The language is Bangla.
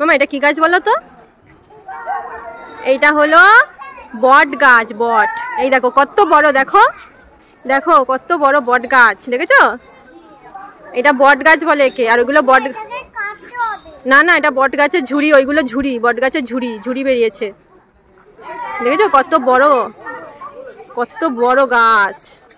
মামা এটা কি গাছ বলো তো? এইটা হলো বট গাছ, বট। এই দেখো কত বড়, দেখো দেখো কত বড় বট গাছ, দেখেছো? এটা বট গাছ বলে একে। আর ওইগুলো বট, না না এটা বট গাছের ঝুড়ি, ওইগুলো ঝুড়ি, বট গাছের ঝুড়ি, ঝুড়ি বেরিয়েছে। দেখেছো কত বড়, কত বড় গাছ।